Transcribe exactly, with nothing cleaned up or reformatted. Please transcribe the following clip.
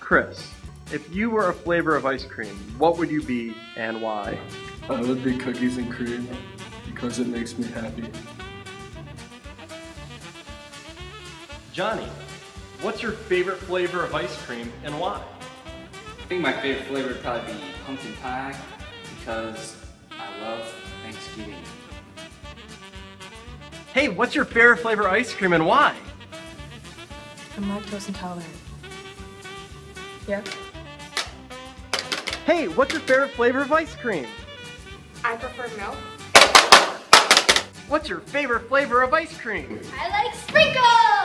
Chris, if you were a flavor of ice cream, what would you be and why? I would be cookies and cream because it makes me happy. Johnny, what's your favorite flavor of ice cream and why? I think my favorite flavor would probably be pumpkin pie because I love Thanksgiving. Hey, what's your favorite flavor of ice cream and why? I'm lactose intolerant. Yeah? Hey, what's your favorite flavor of ice cream? I prefer milk. What's your favorite flavor of ice cream? I like sprinkles!